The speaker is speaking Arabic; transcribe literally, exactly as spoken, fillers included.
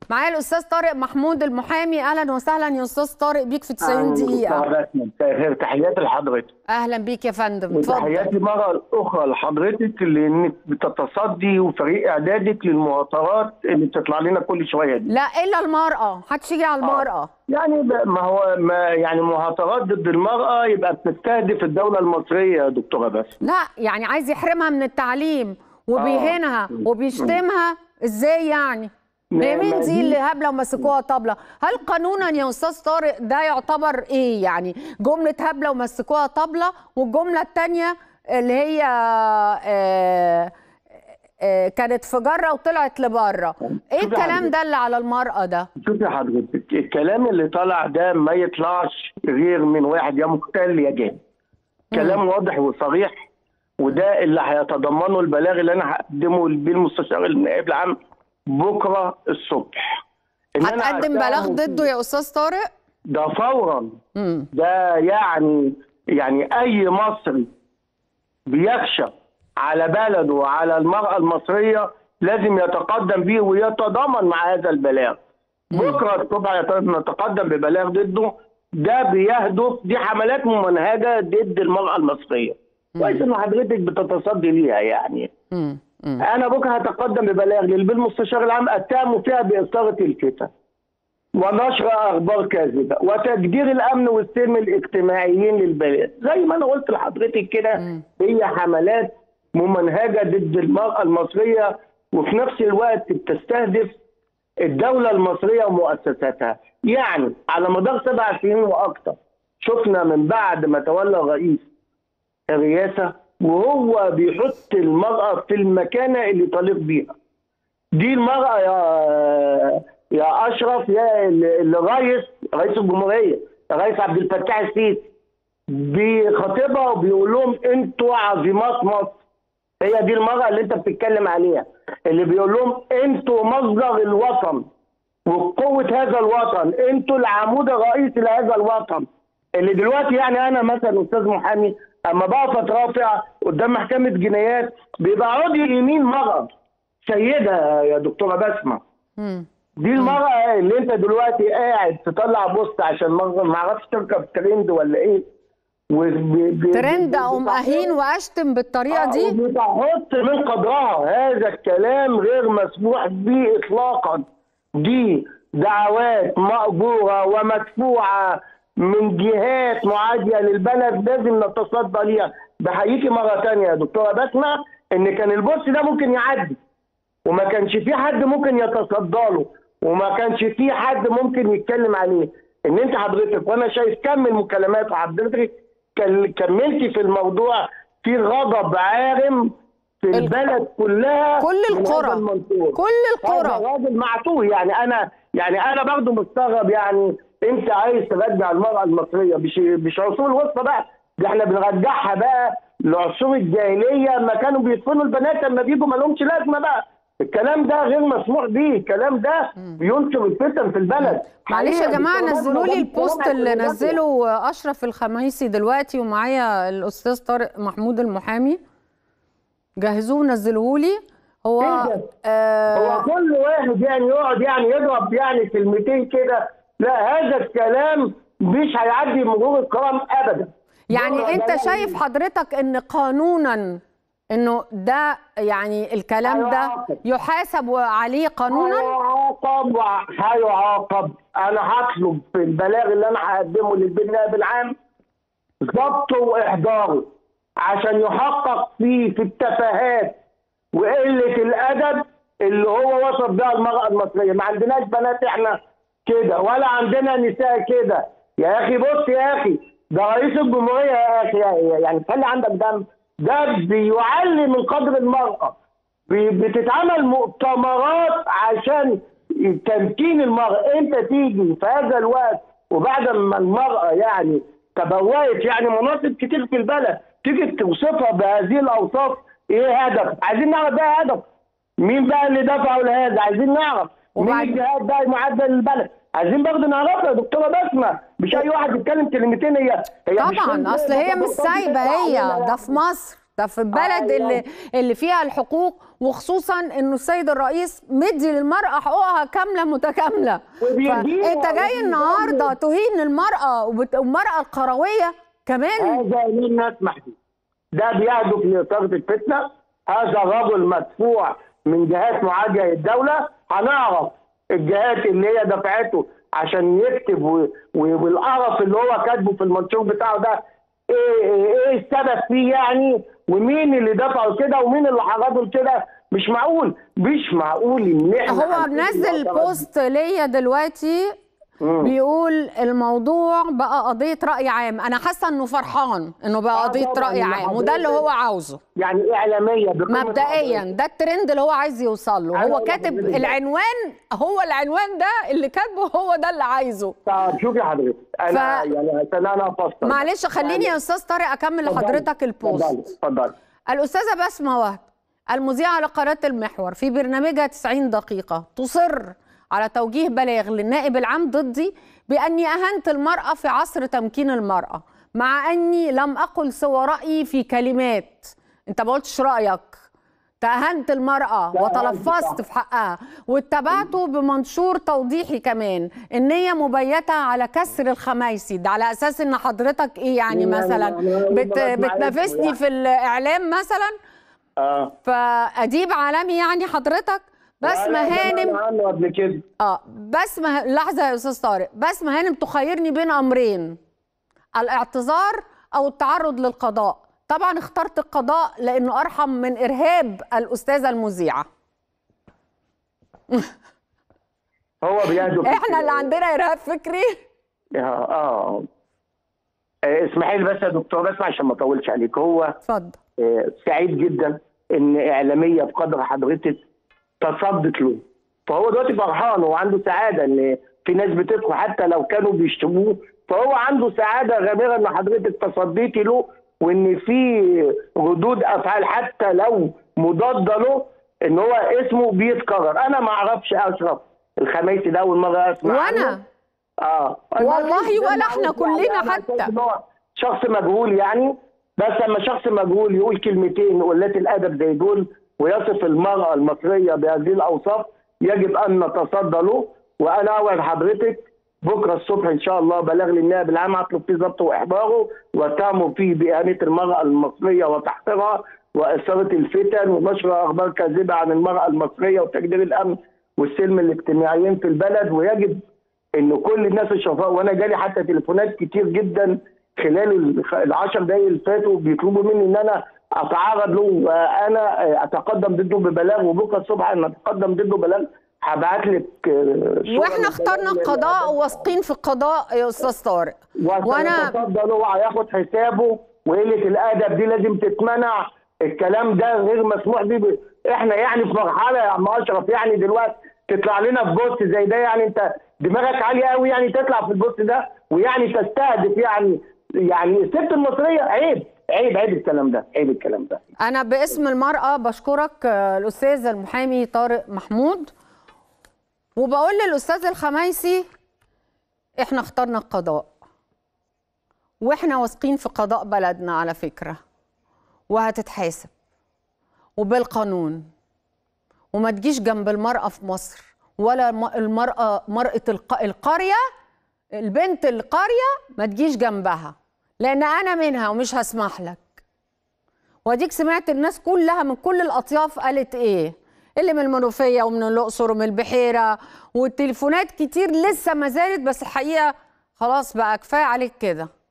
معايا الاستاذ طارق محمود المحامي. اهلا وسهلا يا استاذ طارق بيك في تسعين دقيقة. تحياتي لحضرتك. اهلا بيك يا فندم، اتفضل. وتحياتي مرة اخرى لحضرتك لانك بتتصدي وفريق اعدادك للمهاترات اللي بتطلع لنا كل شويه دي. لا الا المرأة، محدش يجي على المرأة. آه. يعني ما هو ما يعني مهاترات ضد المرأة يبقى بتستهدف الدولة المصرية يا دكتورة. بس لا يعني عايز يحرمها من التعليم وبيهينها آه. وبيشتمها. ازاي يعني؟ هي مين دي اللي هبله ومسكوها طبله؟ هل قانونا يا استاذ طارق ده يعتبر ايه؟ يعني جمله هبله ومسكوها طبله، والجمله الثانيه اللي هي آآ آآ كانت في جره وطلعت لبره، ايه الكلام ده اللي على المرأة ده؟ شوفي حضرتك، الكلام اللي طلع ده ما يطلعش غير من واحد يا مختل يا جاهل. كلام واضح وصريح، وده اللي هيتضمنه البلاغ اللي انا هقدمه بالمستشار النائب العام بكره الصبح. هتقدم بلاغ ضده يا استاذ طارق؟ ده فورا. مم. ده يعني يعني اي مصري بيخشى على بلده وعلى المرأة المصرية لازم يتقدم به ويتضامن مع هذا البلاغ. مم. بكره الصبح نتقدم ببلاغ ضده. ده بيهدف، دي حملات ممنهجة ضد المرأة المصرية. كويس ان حضرتك بتتصدي ليها يعني. مم. مم. انا بكره هتقدم ببلاغ للمستشار العام اتهم فيها باثاره الفتن ونشر اخبار كاذبه وتجدير الامن والسلم الاجتماعيين للبلاد. زي ما انا قلت لحضرتك كده، هي حملات ممنهجه ضد المراه المصريه، وفي نفس الوقت بتستهدف الدوله المصريه ومؤسساتها. يعني على مدار سبع سنين واكثر شفنا من بعد ما تولى الرئيس الرئاسه وهو بيحط المرأة في المكانة اللي تليق بيها. دي المرأة يا يا أشرف، يا الرئيس رئيس الجمهورية الرئيس عبد الفتاح السيسي بيخاطبها وبيقول لهم انتوا عظيمات مصر. هي دي المرأة اللي انت بتتكلم عليها، اللي بيقول لهم انتوا مصدر الوطن وقوة هذا الوطن، انتوا العمود الرئيسي لهذا الوطن. اللي دلوقتي يعني انا مثلا استاذ محامي اما بقف اترافع قدام محكمه جنايات بيبقى عضو اليمين مرأة سيده يا دكتوره بسمه. دي المرأة اللي انت دلوقتي قاعد تطلع بوست عشان ما اعرفش تركب ترند ولا ايه، ترند اقوم اهين واشتم بالطريقه دي. بتحط من قدرها. هذا الكلام غير مسموح به اطلاقا. دي دعوات مأجوره ومدفوعه من جهات معاديه للبلد، لازم نتصدى ليها. بحييكي مره ثانيه يا دكتوره بسمه ان كان البوست ده ممكن يعدي وما كانش في حد ممكن يتصدى له وما كانش في حد ممكن يتكلم عليه. ان انت حضرتك وانا شايف كم المكالمات حضرتك كملتي في الموضوع، في غضب عارم في البلد كلها، كل القرى كل القرى راجل معتوه. يعني انا يعني انا برضه مستغرب. يعني انت عايز ترجع المرأة المصرية مش مش عصور الوسطى بقى، ده احنا بنرجعها بقى لعصور الجاهلية لما كانوا بيدفنوا البنات لما بيجوا ما لهمش لازمة بقى. الكلام ده غير مسموح به، الكلام ده بينشر الفتن في البلد. معلش يا جماعه نزلوا لي البوست اللي نزله اشرف الخميسي دلوقتي، ومعايا الاستاذ طارق محمود المحامي، جهزوه ونزلوه لي. هو آه هو كل واحد يعني يقعد يعني يضرب يعني كلمتين كده، لا هذا الكلام مش هيعدي مرور الكرام ابدا. يعني انت شايف حضرتك ان قانونا انه ده يعني الكلام ده يحاسب عليه قانونا؟ هيعاقب هيعاقب. انا هطلب في البلاغ اللي انا هقدمه للنائب العام ضبطه واحضاره عشان يحقق فيه في التفاهات وقله الادب اللي هو وصف بها المرأة المصرية. ما عندناش بنات احنا كده ولا عندنا نساء كده يا اخي. بص يا اخي، ده رئيس الجمهورية يا اخي، يعني خلي عندك دم. ده بيعلي من قدر المرأة، بتتعمل مؤتمرات عشان تمكين المرأة. انت تيجي في هذا الوقت وبعد ما المرأة يعني تبوأت يعني مناصب كتير في البلد تيجي توصفها بهذه الاوصاف. ايه هدف؟ عايزين نعرف ده هدف مين بقى اللي دفعوا لهذا. عايزين نعرف مين الجهات بقى معدل البلد. عايزين برضه نعرفها يا دكتوره بسمه، مش اي واحد يتكلم كلمتين. هي هي طبعا اصل هي مش سايبه، هي ده في مصر ده في البلد آه، اللي اللي فيها الحقوق، وخصوصا انه السيد الرئيس مدي للمرأة حقوقها كاملة متكاملة. وبيديها- فانت جاي النهارده تهين المرأة وبت- والمرأة القروية كمان. هذا لن نسمح به. ده بيهدف لإثارة الفتنة. هذا الرجل مدفوع من جهات معادية للدولة. هنعرف الجهات اللي هي دفعته عشان يكتب و- و- والقرف اللي هو كاتبه في المنشور بتاعه ده ايه ايه إيه السبب فيه يعني، ومين اللي دفعه كده ومين اللي حرضه لكده. مش معقول مش معقول ان احنا هو هنسيب منزل المعترض. بوست ليا دلوقتي بيقول الموضوع بقى قضية رأي عام. أنا حاسة إنه فرحان إنه بقى آه قضية طبعاً، رأي إن عام، وده اللي حضرتك- هو عاوزه يعني اعلاميه بقيمة مبدئيا. حضرتك. ده الترند اللي هو عايز يوصل له. أنا هو أقول كاتب لحضرتك. العنوان، هو العنوان ده اللي كاتبه هو ده اللي عايزه. طب شوفي حضرتك انا ف- يعني عشان انا افصل. معلش خليني يا أستاذ طارق أكمل اتفضلي. لحضرتك البوست. اتفضلي اتفضلي. الأستاذة بسمة وهب المذيعة على قناة المحور في برنامجها تسعين دقيقة تصر على توجيه بلاغ للنائب العام ضدي بأني أهنت المرأة في عصر تمكين المرأة، مع أني لم أقل سوى رأيي في كلمات. أنت ما قلتش رأيك، تأهنت المرأة وتلفظت في حقها، واتبعته بمنشور توضيحي كمان. النية مبيتة على كسر الخمايسي ده، على أساس إن حضرتك إيه يعني مثلا بت بتنافسني في الإعلام مثلا. اه فأديب عالمي يعني حضرتك. بسمة هانم عنه قبل كده. اه بسمة، لحظة يا أستاذ طارق. بسمة هانم تخيرني بين أمرين، الاعتذار أو التعرض للقضاء. طبعا اخترت القضاء لأنه أرحم من إرهاب الأستاذة المذيعة. هو بيهدف احنا اللي عندنا إرهاب فكري. اه اه آه، اسمحي لي بس يا دكتور بس عشان ما اطولش عليك. هو اتفضل. آه، سعيد جدا ان اعلاميه بقدر حضرتك تصدت له. فهو دلوقتي فرحان وعنده سعاده ان في ناس بتدخل حتى لو كانوا بيشتموه. فهو عنده سعاده غامره ان حضرتك تصديتي له، وان في ردود افعال حتى لو مضاده له ان هو اسمه بيتكرر. انا ما اعرفش اشرف الخميسي ده اول مره اسمع عنه. وأنا اه والله ولا احنا كلنا يعني حتى. إن هو شخص مجهول يعني. بس لما شخص مجهول يقول كلمتين قلات الادب زي دول ويصف المراه المصريه بهذه الاوصاف، يجب ان نتصدى له. وانا اوعد حضرتك بكره الصبح ان شاء الله بلاغ للنائب العام هطلب فيه ضبطه واحضاره واتهمه فيه باهانه المراه المصريه وتحقيرها واثاره الفتن ونشر اخبار كاذبه عن المراه المصريه وتجدير الامن والسلم الاجتماعيين في البلد. ويجب ان كل الناس الشرفاء، وانا جالي حتى تليفونات كتير جدا خلال العشر دقايق اللي فاتوا بيطلبوا مني ان انا اتعرض له وانا اتقدم ضده ببلاغ. وبكره الصبح انا اتقدم ضده ببلاغ هبعت لك صورة واحنا اخترنا القضاء وواثقين في القضاء يا استاذ طارق. وانا اتفضل هو هياخد حسابه. وقله الادب دي لازم تتمنع. الكلام ده غير مسموح به. احنا يعني في مرحله يا عم اشرف يعني دلوقتي تطلع لنا في بوست زي ده. يعني انت دماغك عاليه قوي يعني تطلع في البوست ده ويعني تستهدف يعني يعني الست المصريه. عيب عيب عيب الكلام ده، عيب الكلام ده. انا باسم المرأة بشكرك الاستاذ المحامي طارق محمود، وبقول للاستاذ الخميسي احنا اخترنا القضاء واحنا واثقين في قضاء بلدنا على فكرة، وهتتحاسب وبالقانون. وما تجيش جنب المرأة في مصر ولا المرأة مرأة القرية، البنت القرية ما تجيش جنبها، لأن أنا منها ومش هسمح لك. واديك سمعت الناس كلها من كل الأطياف قالت إيه، اللي من المنوفية ومن الأقصر ومن البحيرة، والتليفونات كتير لسه ما زالت. بس الحقيقة خلاص بقى كفاية عليك كده.